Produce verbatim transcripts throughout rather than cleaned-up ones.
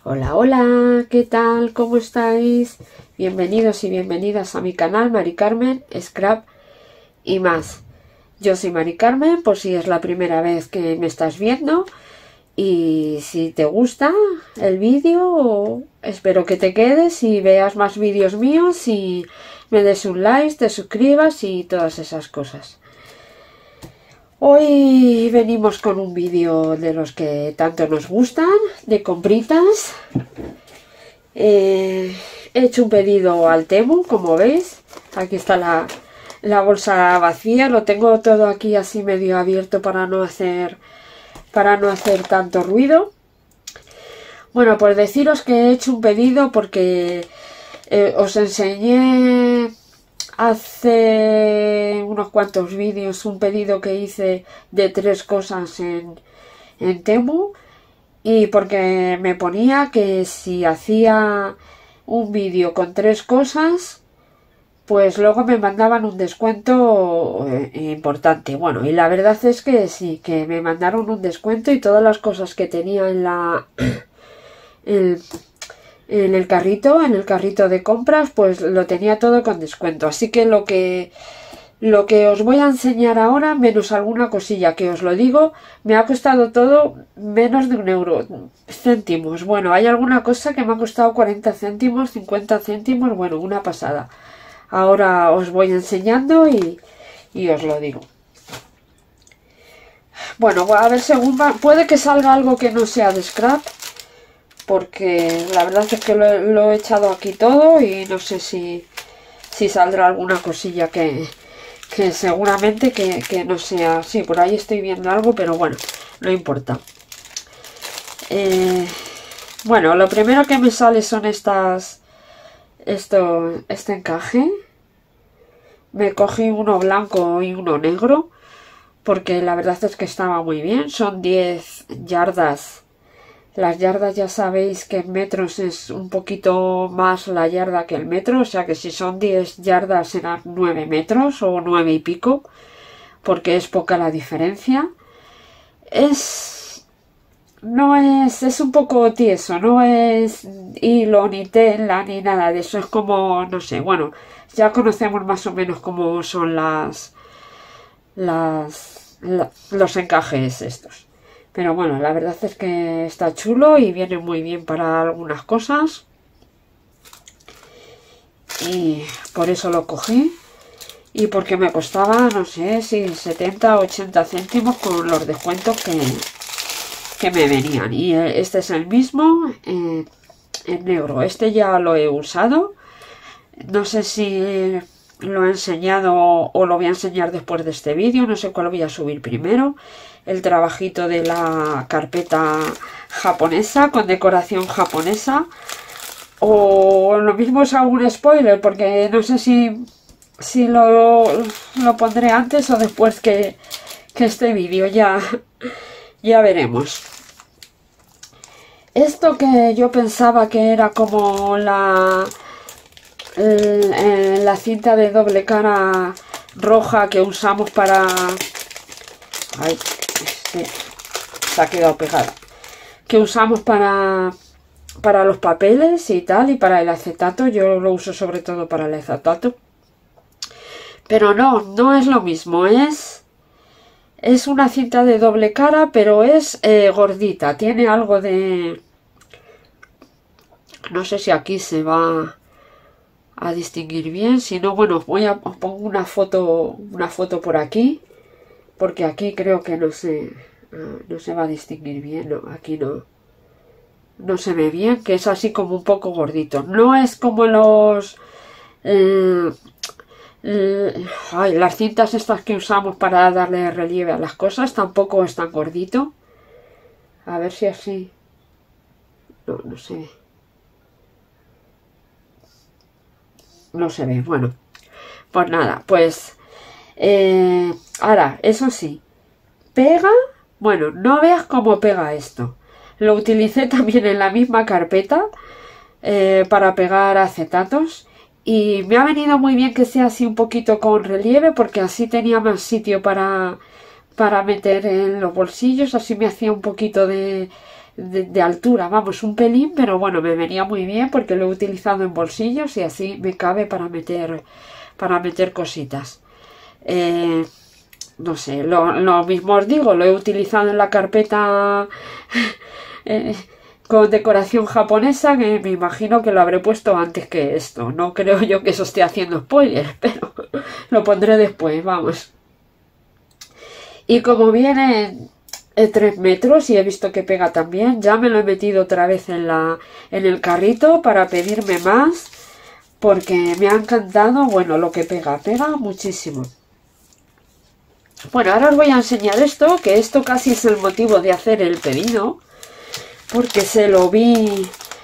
Hola, hola, ¿qué tal? ¿Cómo estáis? Bienvenidos y bienvenidas a mi canal Mari Carmen, Scrap y más. Yo soy Mari Carmen, por si es la primera vez que me estás viendo. Y si te gusta el vídeo, espero que te quedes y veas más vídeos míos y me des un like, te suscribas y todas esas cosas. Hoy venimos con un vídeo de los que tanto nos gustan, de compritas. Eh, he hecho un pedido al Temu, como veis. Aquí está la, la bolsa vacía, lo tengo todo aquí así medio abierto para no hacer, para no hacer tanto ruido. Bueno, pues deciros que he hecho un pedido porque eh, os enseñé hace unos cuantos vídeos un pedido que hice de tres cosas en, en Temu, y porque me ponía que si hacía un vídeo con tres cosas pues luego me mandaban un descuento eh, importante. Bueno, y la verdad es que sí, que me mandaron un descuento y todas las cosas que tenía en la el, en el carrito, en el carrito de compras, pues lo tenía todo con descuento. Así que lo que lo que os voy a enseñar ahora, menos alguna cosilla que os lo digo, me ha costado todo menos de un euro, céntimos. Bueno, hay alguna cosa que me ha costado cuarenta céntimos, cincuenta céntimos, bueno, una pasada. Ahora os voy enseñando y, y os lo digo. Bueno, a ver, según va, puede que salga algo que no sea de scrap, porque la verdad es que lo, lo he echado aquí todo y no sé si, si saldrá alguna cosilla que, que seguramente que, que no sea. Sí, por ahí estoy viendo algo, pero bueno, no importa. Eh, bueno, lo primero que me sale son estas... Esto, este encaje. Me cogí uno blanco y uno negro porque la verdad es que estaba muy bien. Son diez yardas. Las yardas ya sabéis que en metros es un poquito más la yarda que el metro, o sea que si son diez yardas serán nueve metros o nueve y pico, porque es poca la diferencia. Es... No es, es un poco tieso, no es hilo ni tela ni nada de eso, es como, no sé, bueno, ya conocemos más o menos cómo son las, las, la, los encajes estos. Pero bueno, la verdad es que está chulo y viene muy bien para algunas cosas. Y por eso lo cogí. Y porque me costaba, no sé, si setenta o ochenta céntimos con los descuentos que... que me venían. Y este es el mismo eh, en negro. Este ya lo he usado, no sé si lo he enseñado o lo voy a enseñar después de este vídeo, no sé cuál voy a subir primero. El trabajito de la carpeta japonesa con decoración japonesa, o lo mismo es algún spoiler, porque no sé si si lo, lo pondré antes o después que, que este vídeo, ya Ya veremos. Esto que yo pensaba que era como la, la, la cinta de doble cara roja que usamos para... Ay, este, se ha quedado pegada. Que usamos para, para los papeles y tal, y para el acetato. Yo lo uso sobre todo para el acetato. Pero no, no es lo mismo, es... Es una cinta de doble cara, pero es eh, gordita. Tiene algo de... No sé si aquí se va a distinguir bien. Si no, bueno, voy a os pongo una foto, una foto por aquí, porque aquí creo que no se, no se va a distinguir bien. No, aquí no, no se ve bien, que es así como un poco gordito. No es como los... Eh, Ay, las cintas estas que usamos para darle relieve a las cosas, tampoco es tan gordito. A ver si así... No, no se ve. No se ve, bueno. Pues nada, pues... Eh, ahora, eso sí. Pega... Bueno, no veas cómo pega esto. Lo utilicé también en la misma carpeta eh, para pegar acetatos. Y me ha venido muy bien que sea así un poquito con relieve, porque así tenía más sitio para, para meter en los bolsillos. Así me hacía un poquito de, de, de altura, vamos, un pelín, pero bueno, me venía muy bien porque lo he utilizado en bolsillos y así me cabe para meter, para meter cositas. Eh, no sé, lo, lo mismo os digo, lo he utilizado en la carpeta eh, con decoración japonesa, que me imagino que lo habré puesto antes que esto. No creo yo que eso esté haciendo spoiler, pero lo pondré después, vamos. Y como viene en tres metros y he visto que pega también, ya me lo he metido otra vez en, la, en el carrito para pedirme más, porque me ha encantado, bueno, lo que pega, pega muchísimo. Bueno, ahora os voy a enseñar esto, que esto casi es el motivo de hacer el pedido, porque se lo vi...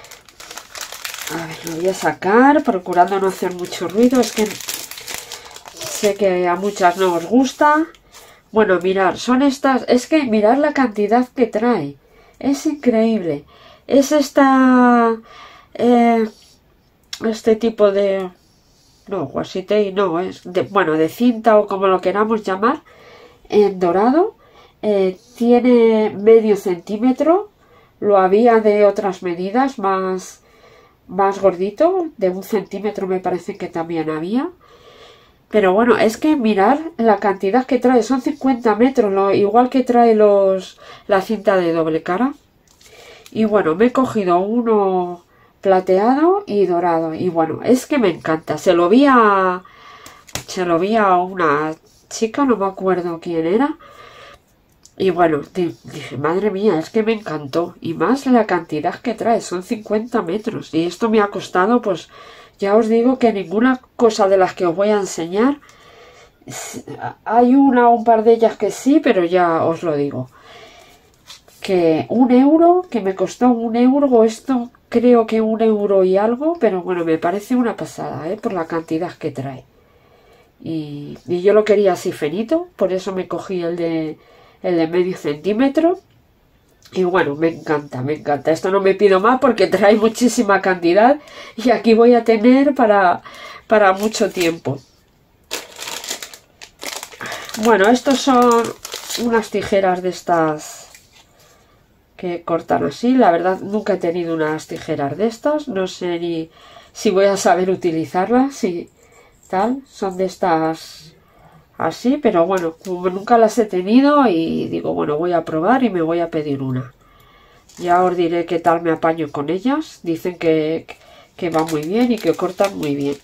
A ver, lo voy a sacar, procurando no hacer mucho ruido, es que sé que a muchas no os gusta. Bueno, mirad, son estas... Es que mirad la cantidad que trae, es increíble. Es esta... Eh, este tipo de... No, washi no, es de, bueno, de cinta o como lo queramos llamar, en dorado. Eh, tiene medio centímetro. Lo había de otras medidas más, más gordito, de un centímetro me parece que también había. Pero bueno, es que mirar la cantidad que trae, son cincuenta metros, lo, igual que trae los la cinta de doble cara. Y bueno, me he cogido uno plateado y dorado. Y bueno, es que me encanta. Se lo vi a, se lo vi a una chica, no me acuerdo quién era. Y bueno, dije, madre mía, es que me encantó. Y más la cantidad que trae, son cincuenta metros. Y esto me ha costado, pues, ya os digo que ninguna cosa de las que os voy a enseñar. Hay una o un par de ellas que sí, pero ya os lo digo. Que un euro, que me costó un euro, esto creo que un euro y algo, pero bueno, me parece una pasada, ¿eh? Por la cantidad que trae. Y, y yo lo quería así finito, por eso me cogí el de... el de medio centímetro. Y bueno, me encanta, me encanta. Esto no me pido más porque trae muchísima cantidad y aquí voy a tener para, para mucho tiempo. Bueno, estos son unas tijeras de estas que cortan así. La verdad, nunca he tenido unas tijeras de estas. No sé ni si voy a saber utilizarlas. Si tal, son de estas... así, pero bueno, como nunca las he tenido y digo, bueno, voy a probar y me voy a pedir una. Ya os diré qué tal me apaño con ellas. Dicen que, que va muy bien y que cortan muy bien.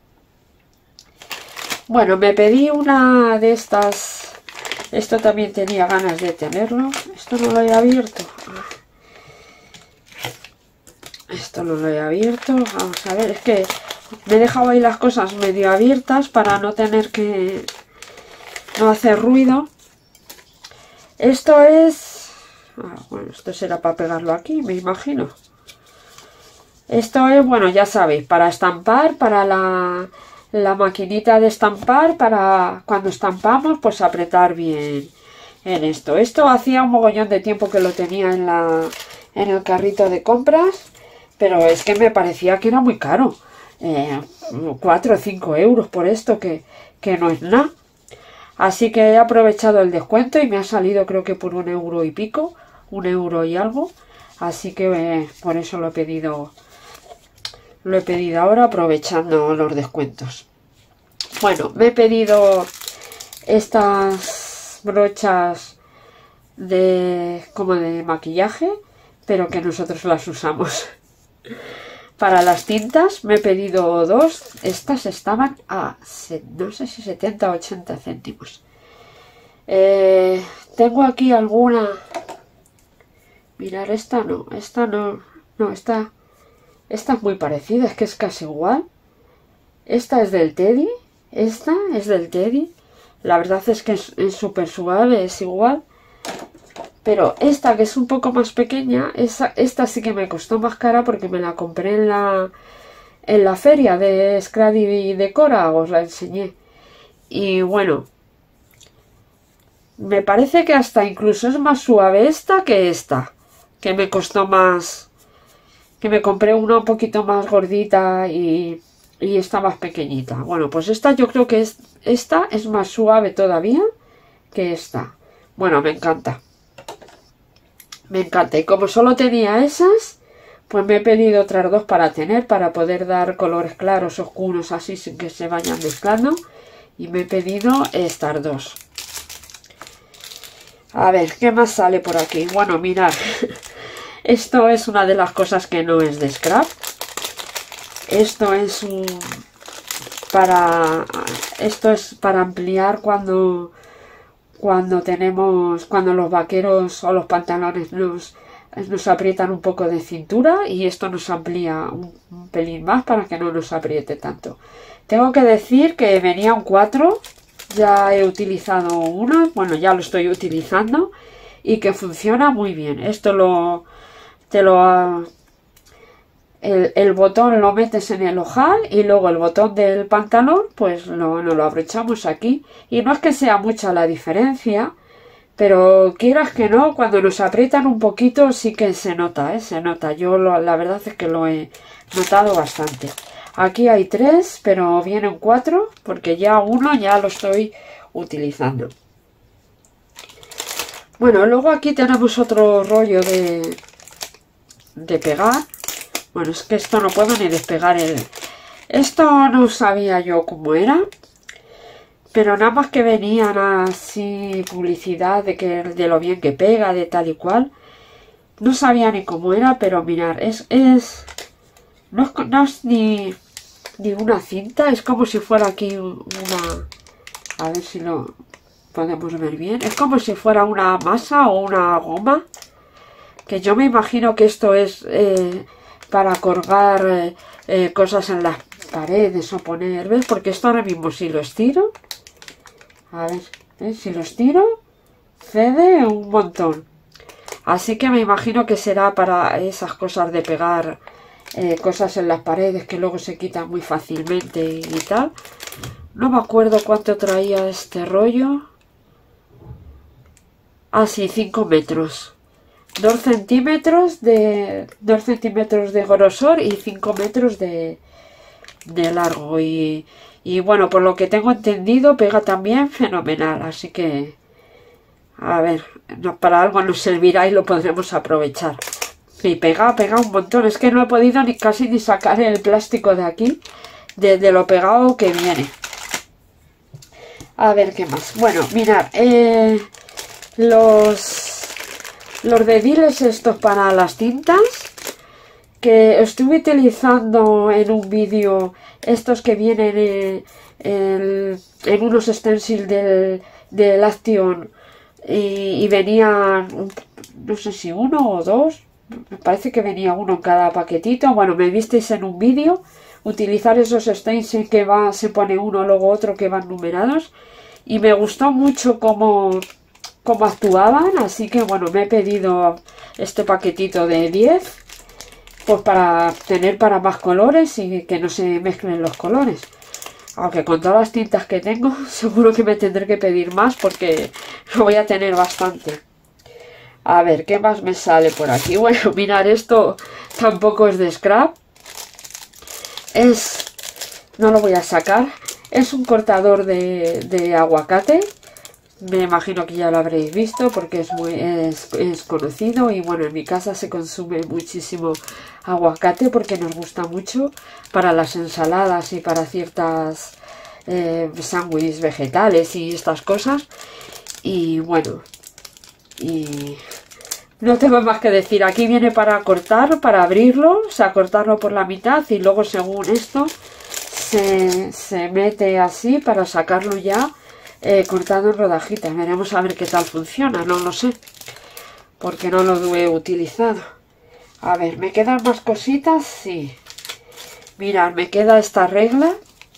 Bueno, me pedí una de estas. Esto también tenía ganas de tenerlo. Esto no lo he abierto. Esto no lo he abierto. Vamos a ver, es que me he dejado ahí las cosas medio abiertas para no tener que... no hacer ruido. Esto es... Ah, bueno, esto será para pegarlo aquí, me imagino. Esto es, bueno, ya sabéis, para estampar, para la, la maquinita de estampar, para cuando estampamos, pues apretar bien en esto. Esto hacía un mogollón de tiempo que lo tenía en, la, en el carrito de compras, pero es que me parecía que era muy caro. Eh, cuatro o cinco euros por esto, que, que no es nada. Así que he aprovechado el descuento y me ha salido creo que por un euro y pico, un euro y algo. Así que eh, por eso lo he pedido, lo he pedido ahora aprovechando los descuentos. Bueno, me he pedido estas brochas de como de maquillaje, pero que nosotros las usamos. Para las tintas me he pedido dos. Estas estaban a, no sé si setenta o ochenta céntimos. Eh, tengo aquí alguna... Mirar, esta no, esta no, no, esta, esta es muy parecida, es que es casi igual. Esta es del Teddy, esta es del Teddy. La verdad es que es súper suave, es igual. Pero esta, que es un poco más pequeña, esa, esta sí que me costó más cara porque me la compré en la, en la feria de Scrady Decora, os la enseñé. Y bueno, me parece que hasta incluso es más suave esta que esta, que me costó más, que me compré una un poquito más gordita y, y esta más pequeñita. Bueno, pues esta yo creo que es, esta es más suave todavía que esta. Bueno, me encanta. Me encanta. Y como solo tenía esas, pues me he pedido otras dos para tener, para poder dar colores claros, oscuros, así sin que se vayan mezclando. Y me he pedido estas dos. A ver, ¿qué más sale por aquí? Bueno, mirad. Esto es una de las cosas que no es de scrap. Esto es un... para... Esto es para ampliar cuando... Cuando tenemos... Cuando los vaqueros o los pantalones nos... nos aprietan un poco de cintura, y esto nos amplía un, un pelín más para que no nos apriete tanto. Tengo que decir que venían cuatro, ya he utilizado uno, bueno, ya lo estoy utilizando y que funciona muy bien. Esto lo te lo el, el botón lo metes en el ojal y luego el botón del pantalón pues lo, nos lo abrochamos aquí, y no es que sea mucha la diferencia. Pero quieras que no, cuando nos aprietan un poquito sí que se nota, ¿eh? Se nota. Yo lo, la verdad es que lo he notado bastante. Aquí hay tres, pero vienen cuatro, porque ya uno ya lo estoy utilizando. Bueno, luego aquí tenemos otro rollo de, de pegar. Bueno, es que esto no puedo ni despegar el... Esto no sabía yo cómo era. Pero nada más que venían así publicidad de que de lo bien que pega, de tal y cual. No sabía ni cómo era, pero mirar, es, es, no es, no es ni, ni una cinta, es como si fuera aquí una, a ver si lo podemos ver bien, es como si fuera una masa o una goma, que yo me imagino que esto es eh, para colgar eh, eh, cosas en las paredes o poner, ¿ves? Porque esto ahora mismo si lo estiro, a ver, ¿ves? Si lo estiro, cede un montón. Así que me imagino que será para esas cosas de pegar eh, cosas en las paredes que luego se quitan muy fácilmente y, y tal. No me acuerdo cuánto traía este rollo. Ah, sí, cinco metros. dos centímetros de dos centímetros de grosor y cinco metros de, de largo. Y, y bueno, por lo que tengo entendido, pega también fenomenal. Así que... a ver, no, para algo nos servirá y lo podremos aprovechar. Y pega, pega un montón. Es que no he podido ni casi ni sacar el plástico de aquí, de, de lo pegado que viene. A ver, ¿qué más? Bueno, mirad, eh, los, los dediles estos para las cintas, que estuve utilizando en un vídeo, estos que vienen eh, en, en unos stencils del, del Action. Y, y venían, no sé si uno o dos, me parece que venía uno en cada paquetito. Bueno, me visteis en un vídeo utilizar esos stencils que va, se pone uno, luego otro, que van numerados. Y me gustó mucho cómo, cómo actuaban, así que bueno, me he pedido este paquetito de diez, pues para tener para más colores y que no se mezclen los colores. Aunque con todas las tintas que tengo, seguro que me tendré que pedir más porque lo voy a tener bastante. A ver, ¿qué más me sale por aquí? Bueno, mirad, esto tampoco es de scrap. Es... no lo voy a sacar. Es un cortador de, de aguacate. Me imagino que ya lo habréis visto porque es muy es, es conocido. Y bueno, en mi casa se consume muchísimo aguacate porque nos gusta mucho para las ensaladas y para ciertas eh, sándwiches vegetales y estas cosas. Y bueno, y no tengo más que decir. Aquí viene para cortar, para abrirlo, o sea, cortarlo por la mitad y luego según esto se, se mete así para sacarlo ya eh, cortado en rodajitas. Veremos a ver qué tal funciona, no lo sé, porque no lo he utilizado. A ver, ¿me quedan más cositas? Sí. Mirad, me queda esta regla.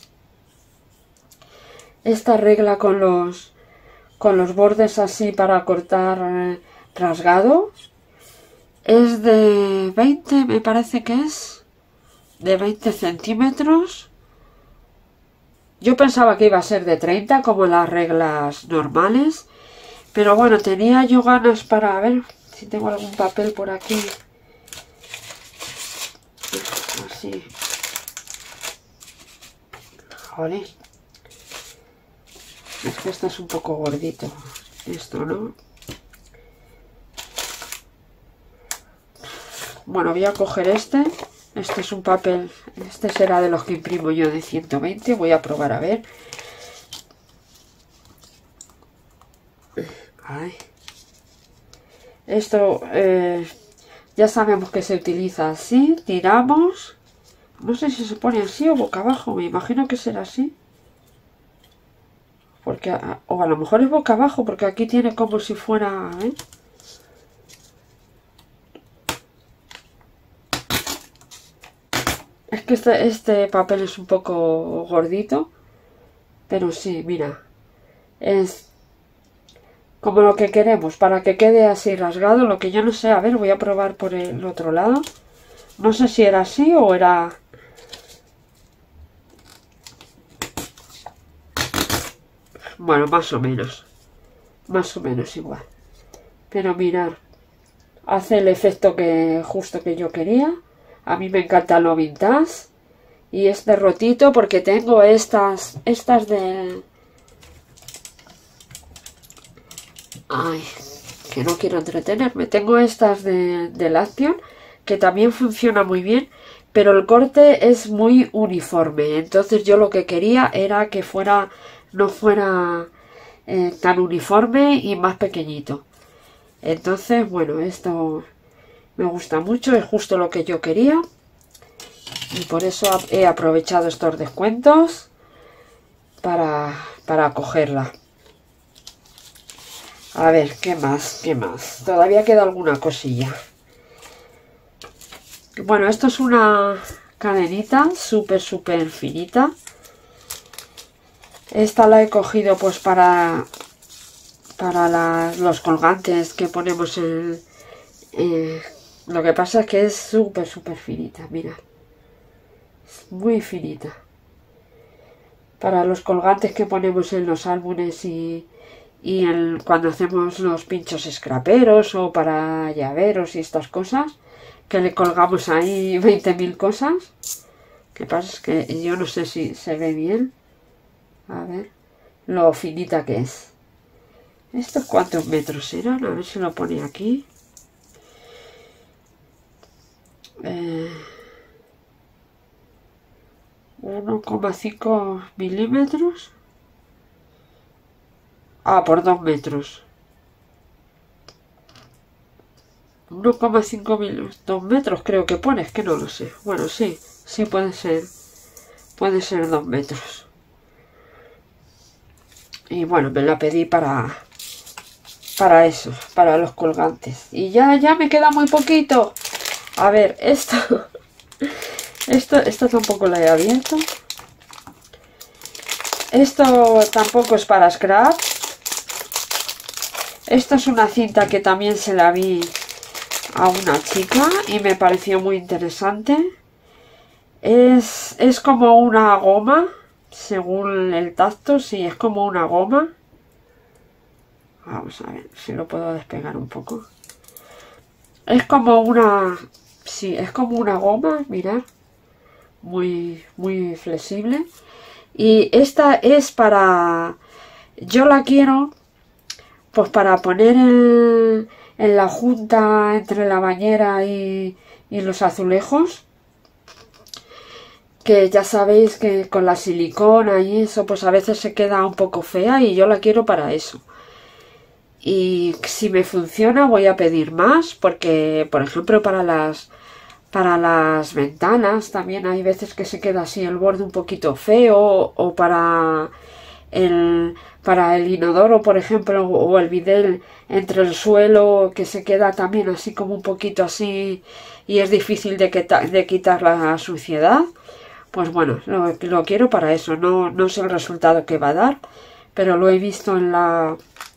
Esta regla con los con los bordes así para cortar eh, rasgado. Es de veinte, me parece que es. De veinte centímetros. Yo pensaba que iba a ser de treinta, como las reglas normales. Pero bueno, tenía yo ganas para ver si tengo algún papel por aquí. Así. Joder. Es que esto es un poco gordito. Esto, ¿no? Bueno, voy a coger este. Este es un papel, este será de los que imprimo yo de ciento veinte. Voy a probar a ver. Ay. Esto eh, ya sabemos que se utiliza así. Tiramos. No sé si se pone así o boca abajo. Me imagino que será así. Porque, o a lo mejor es boca abajo, porque aquí tiene como si fuera... ¿eh? Es que este, este papel es un poco gordito. Pero sí, mira. Es como lo que queremos, para que quede así rasgado. Lo que yo no sé, a ver, voy a probar por el otro lado. No sé si era así o era... Bueno, más o menos. Más o menos igual. Pero mirad. Hace el efecto que justo que yo quería. A mí me encanta lo vintage. Y este rotito porque tengo estas... Estas de... Ay, que no quiero entretenerme. Tengo estas de, de Action, que también funciona muy bien. Pero el corte es muy uniforme. Entonces yo lo que quería era que fuera... no fuera eh, tan uniforme y más pequeñito. Entonces, bueno, esto me gusta mucho, es justo lo que yo quería. Y por eso he aprovechado estos descuentos para, para cogerla. A ver, ¿qué más? ¿Qué más? Todavía queda alguna cosilla. Bueno, esto es una cadenita súper, súper finita. Esta la he cogido pues para para la, los colgantes que ponemos en... Eh, lo que pasa es que es súper, súper finita, mira. Es muy finita. Para los colgantes que ponemos en los álbumes y, y en, cuando hacemos los pinchos scraperos o para llaveros y estas cosas, que le colgamos ahí veinte mil cosas. Lo que pasa es que yo no sé si se ve bien. A ver, lo finita que es. ¿Estos cuántos metros eran? A ver si lo pone aquí. Eh, uno coma cinco milímetros. Ah, por dos metros. uno coma cinco milímetros. dos metros creo que pone, es que no lo sé. Bueno, sí, sí puede ser. Puede ser dos metros. Y bueno, me la pedí para... Para eso, para los colgantes. Y ya, ya me queda muy poquito. A ver, esto... Esto, esto tampoco la he abierto. Esto tampoco es para scrap. Esto es una cinta que también se la vi a una chica y me pareció muy interesante. Es, es como una goma, según el tacto, sí, es como una goma. Vamos a ver si lo puedo despegar un poco. Es como una... Sí, es como una goma, mirad. Muy, muy flexible. Y esta es para... Yo la quiero pues para poner el, en la junta entre la bañera y, y los azulejos. Que ya sabéis que con la silicona y eso pues a veces se queda un poco fea y yo la quiero para eso. Y si me funciona voy a pedir más porque, por ejemplo, para las para las ventanas también hay veces que se queda así el borde un poquito feo, o para el para el inodoro, por ejemplo, o el bidel entre el suelo, que se queda también así como un poquito así y es difícil de, que, de quitar la suciedad. Pues bueno, lo, lo quiero para eso. No, no sé el resultado que va a dar, pero lo he visto en la...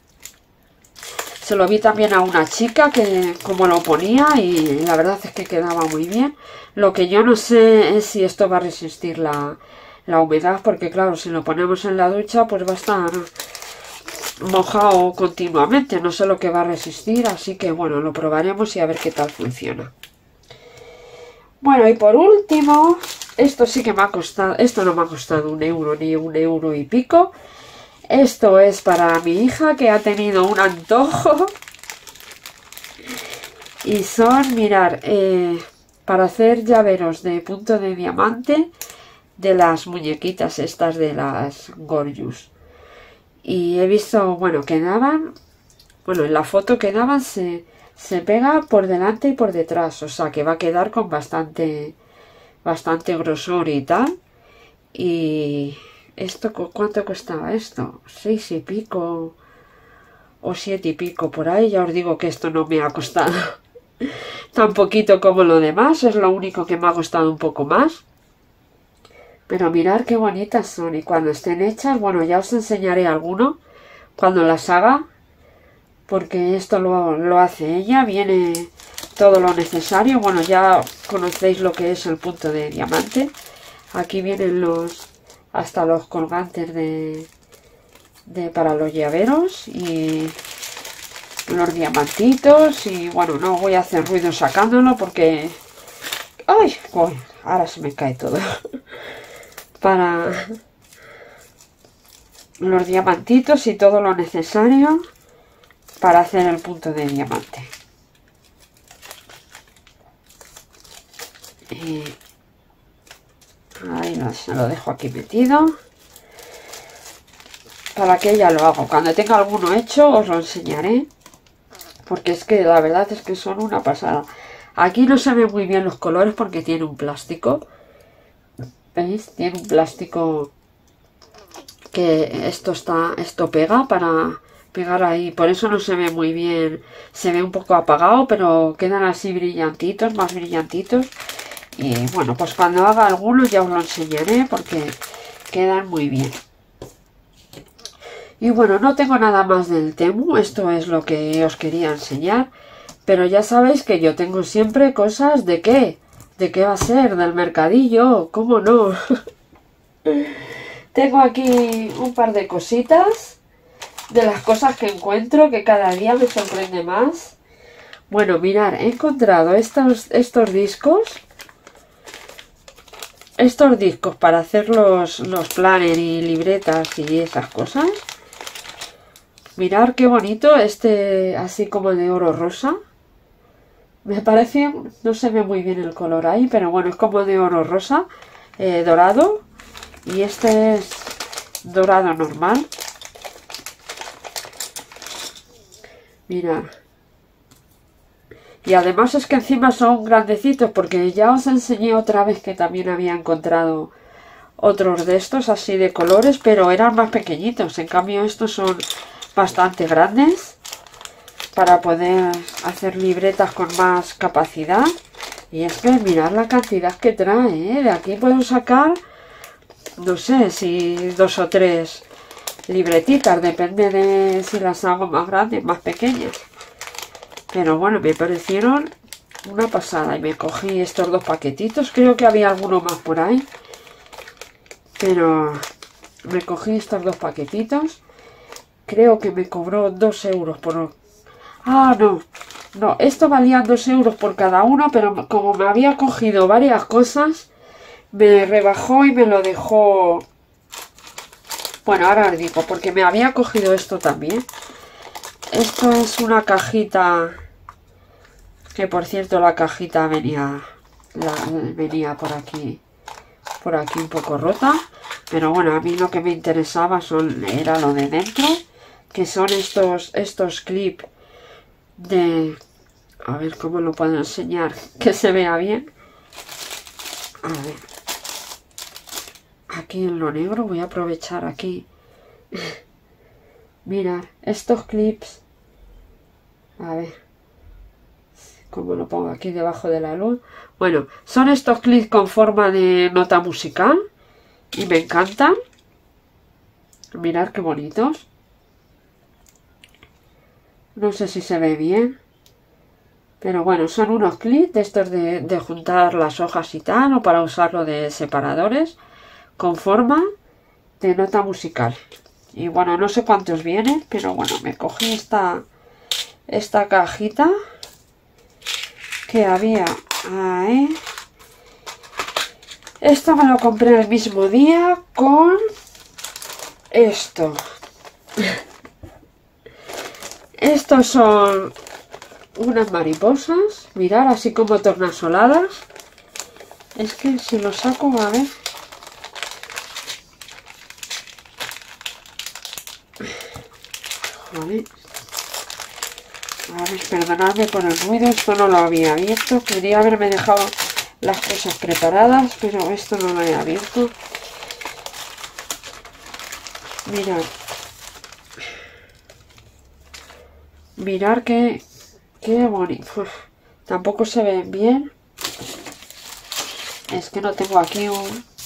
Se lo vi también a una chica que como lo ponía y la verdad es que quedaba muy bien. Lo que yo no sé es si esto va a resistir la, la humedad, porque claro, si lo ponemos en la ducha pues va a estar mojado continuamente. No sé lo que va a resistir, así que bueno, lo probaremos y a ver qué tal funciona. Bueno, y por último, esto sí que me ha costado, esto no me ha costado un euro ni un euro y pico. Esto es para mi hija que ha tenido un antojo Y son, mirar, eh, para hacer llaveros de punto de diamante de las muñequitas estas de las Gorgeous. Y he visto, bueno, quedaban, bueno, en la foto quedaban, se, se pega por delante y por detrás, o sea que va a quedar con bastante, bastante grosor y tal. Y esto, ¿cuánto costaba esto? Seis y pico o siete y pico por ahí. Ya os digo que esto no me ha costado tan poquito como lo demás, es lo único que me ha costado un poco más. Pero mirad qué bonitas son, y cuando estén hechas, bueno, ya os enseñaré alguno cuando las haga, porque esto lo, lo hace ella, viene todo lo necesario. Bueno, ya conocéis lo que es el punto de diamante. Aquí vienen los hasta los colgantes de, de para los llaveros y los diamantitos. Y bueno, no voy a hacer ruido sacándolo porque... ¡Ay! Uy, ahora se me cae todo. Para los diamantitos y todo lo necesario para hacer el punto de diamante. Y ahí lo, se lo dejo aquí metido para que ya lo hago. Cuando tenga alguno hecho os lo enseñaré, porque es que la verdad es que son una pasada. Aquí no se ven muy bien los colores porque tiene un plástico. ¿Veis? Tiene un plástico que esto está, esto pega para pegar ahí. Por eso no se ve muy bien. Se ve un poco apagado, pero quedan así brillantitos, más brillantitos. Y bueno, pues cuando haga algunos ya os lo enseñaré porque quedan muy bien. Y bueno, no tengo nada más del Temu. Esto es lo que os quería enseñar. Pero ya sabéis que yo tengo siempre cosas de qué. ¿De qué va a ser? Del mercadillo, ¿cómo no? Tengo aquí un par de cositas, de las cosas que encuentro, que cada día me sorprende más. Bueno, mirad, he encontrado estos, estos discos, estos discos para hacer los, los planners y libretas y esas cosas. Mirad qué bonito, este así como de oro rosa. Me parece, no se ve muy bien el color ahí, pero bueno, es como de oro rosa, eh, dorado. Y este es dorado normal. Mira. Y además es que encima son grandecitos, porque ya os enseñé otra vez que también había encontrado otros de estos así de colores, pero eran más pequeñitos. En cambio estos son bastante grandes, para poder hacer libretas con más capacidad. Y es que mirad la cantidad que trae, ¿eh? De aquí puedo sacar, no sé, si dos o tres libretitas, depende de si las hago más grandes, más pequeñas. Pero bueno, me parecieron una pasada y me cogí estos dos paquetitos. Creo que había alguno más por ahí, pero me cogí estos dos paquetitos. Creo que me cobró dos euros por... Ah, no, no, esto valía dos euros por cada uno, pero como me había cogido varias cosas, me rebajó y me lo dejó... Bueno, ahora os digo, porque me había cogido esto también. Esto es una cajita, que por cierto la cajita venía, la, venía por aquí, por aquí un poco rota. Pero bueno, a mí lo que me interesaba son, era lo de dentro, que son estos, estos clips de... A ver cómo lo puedo enseñar, que se vea bien. A ver. Aquí en lo negro voy a aprovechar aquí. Mirad, estos clips. A ver. ¿Cómo lo pongo aquí debajo de la luz? Bueno, son estos clips con forma de nota musical. Y me encantan. Mirad qué bonitos. No sé si se ve bien. Pero bueno, son unos clips de estos de, de juntar las hojas y tal, o para usarlo de separadores, con forma de nota musical. Y bueno, no sé cuántos vienen, pero bueno, me cogí esta, esta cajita que había ahí. Esto me lo compré el mismo día con esto. Estos son unas mariposas, mirar, así como tornasoladas. Es que si lo saco, a ver. Joder. A ver, perdonadme por el ruido, esto no lo había abierto. Quería haberme dejado las cosas preparadas, pero esto no lo he abierto. Mirad. Mirad que... Qué bonito. Uf, tampoco se ven bien. Es que no tengo aquí un,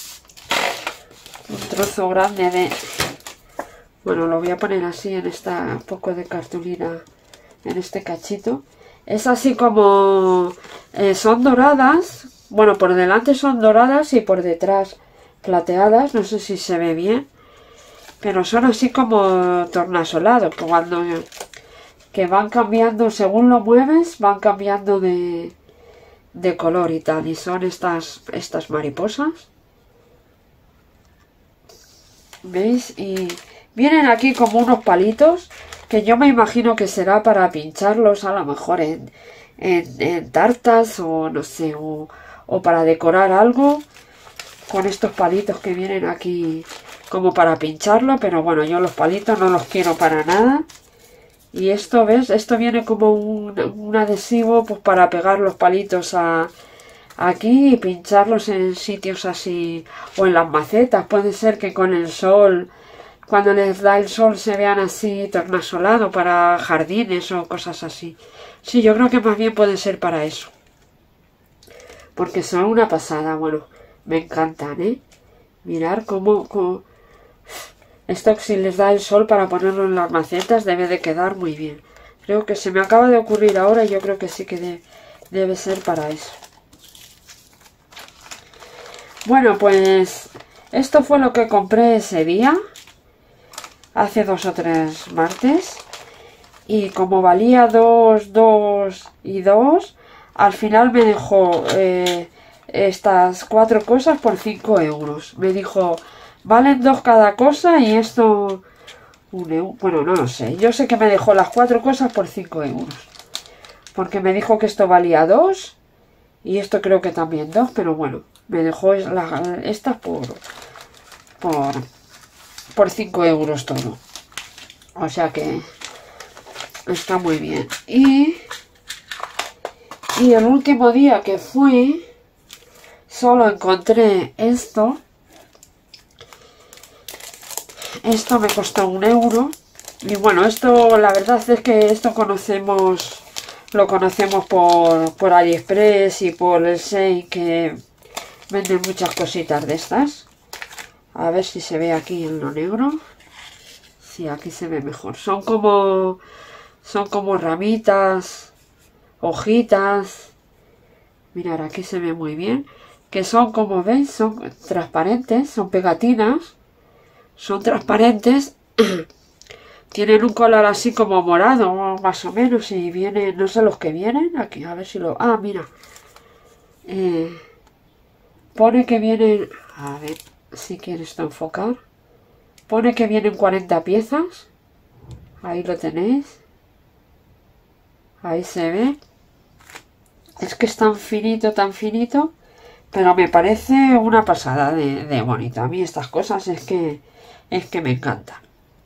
un trozo grande de... Bueno, lo voy a poner así en esta... Un poco de cartulina en este cachito. Es así como... Eh, son doradas. Bueno, por delante son doradas y por detrás plateadas. No sé si se ve bien. Pero son así como tornasolados. Que cuando... Que van cambiando, según lo mueves, van cambiando de... de color y tal. Y son estas, estas mariposas. ¿Veis? Y vienen aquí como unos palitos que yo me imagino que será para pincharlos a lo mejor en, en, en tartas o no sé, o, o para decorar algo con estos palitos que vienen aquí como para pincharlo, pero bueno, yo los palitos no los quiero para nada. Y esto, ¿ves? Esto viene como un, un adhesivo pues para pegar los palitos a, aquí y pincharlos en sitios así, o en las macetas. Puede ser que con el sol, cuando les da el sol, se vean así tornasolados para jardines o cosas así. Sí, yo creo que más bien puede ser para eso. Porque son una pasada, bueno, me encantan, ¿eh? Mirar cómo... cómo... Esto si les da el sol para ponerlo en las macetas debe de quedar muy bien. Creo que se me acaba de ocurrir ahora y yo creo que sí que de, debe ser para eso. Bueno, pues esto fue lo que compré ese día. Hace dos o tres martes. Y como valía dos, dos y dos, al final me dejó eh, estas cuatro cosas por cinco euros. Me dijo... Valen dos cada cosa y esto... Un euro, bueno, no lo sé. Yo sé que me dejó las cuatro cosas por cinco euros. Porque me dijo que esto valía dos. Y esto creo que también dos. Pero bueno, me dejó la, estas por... Por... Por cinco euros todo. O sea que... Está muy bien. Y... Y el último día que fui... Solo encontré esto... Esto me costó un euro. Y bueno, esto, la verdad es que esto conocemos, lo conocemos por, por AliExpress y por el Shein, que venden muchas cositas de estas. A ver si se ve aquí en lo negro. Sí, aquí se ve mejor. Son como, son como ramitas, hojitas. Mirad, aquí se ve muy bien. Que son, como veis, son transparentes, son pegatinas. Son transparentes, tienen un color así como morado, más o menos, y vienen, no sé los que vienen, aquí, a ver si lo... Ah, mira, eh, pone que vienen, a ver si quieres esto enfocar, pone que vienen cuarenta piezas, ahí lo tenéis, ahí se ve, es que es tan finito, tan finito, pero me parece una pasada de, de bonito. A mí estas cosas es que... Es que me encantan.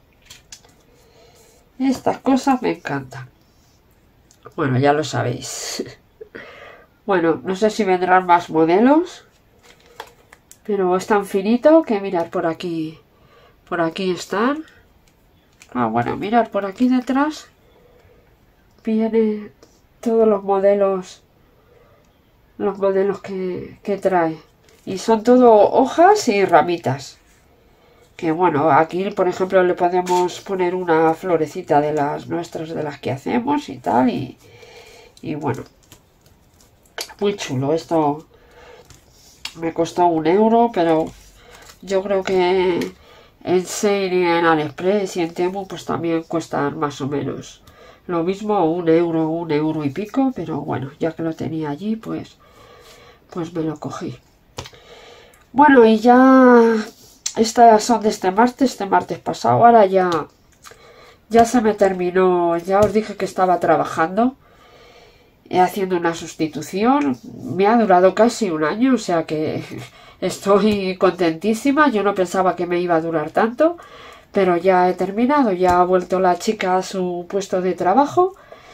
Estas cosas me encantan. Bueno, ya lo sabéis. Bueno, no sé si vendrán más modelos. Pero es tan finito que mirad por aquí. Por aquí están. Ah, bueno, mirad por aquí detrás. Vienen todos los modelos. Los modelos que, que trae. Y son todo hojas y ramitas. Que bueno, aquí por ejemplo le podemos poner una florecita de las nuestras, de las que hacemos y tal, y, y bueno, muy chulo. Esto me costó un euro, pero yo creo que en Shein y en AliExpress y en Temu pues también cuestan más o menos lo mismo, un euro, un euro y pico, pero bueno, ya que lo tenía allí, pues, pues me lo cogí. Bueno, y ya... Estas son de este martes, este martes pasado. Ahora ya, ya se me terminó, ya os dije que estaba trabajando. eh, haciendo una sustitución. Me ha durado casi un año, o sea que estoy contentísima. Yo no pensaba que me iba a durar tanto, pero ya he terminado, ya ha vuelto la chica a su puesto de trabajo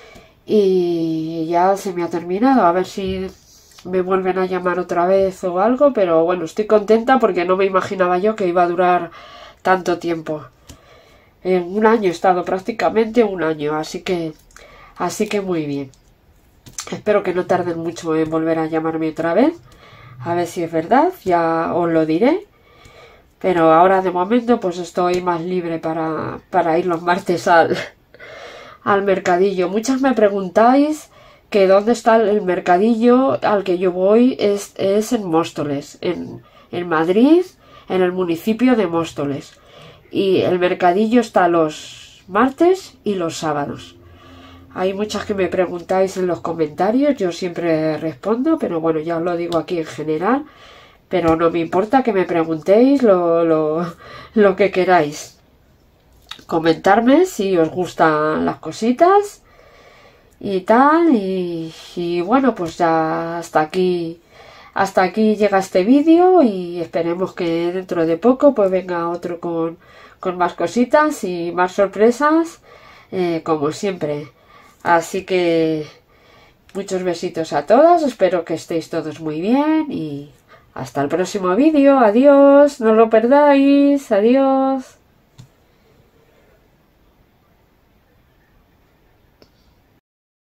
y ya se me ha terminado. A ver si me vuelven a llamar otra vez o algo, pero bueno, estoy contenta porque no me imaginaba yo que iba a durar tanto tiempo. En un año he estado, prácticamente un año, así que así que muy bien. Espero que no tarden mucho en volver a llamarme otra vez, a ver si es verdad, ya os lo diré. Pero ahora de momento pues estoy más libre para, para ir los martes al, al mercadillo. Muchas me preguntáis que dónde está el mercadillo al que yo voy. Es, es en Móstoles, en, en Madrid, en el municipio de Móstoles. Y el mercadillo está los martes y los sábados. Hay muchas que me preguntáis en los comentarios, yo siempre respondo, pero bueno, ya os lo digo aquí en general. Pero no me importa que me preguntéis lo, lo, lo que queráis. Comentarme si os gustan las cositas y tal. Y, y bueno, pues ya hasta aquí, hasta aquí llega este vídeo y esperemos que dentro de poco pues venga otro con, con más cositas y más sorpresas, eh, como siempre. Así que muchos besitos a todas, espero que estéis todos muy bien y hasta el próximo vídeo. Adiós, no lo perdáis, adiós.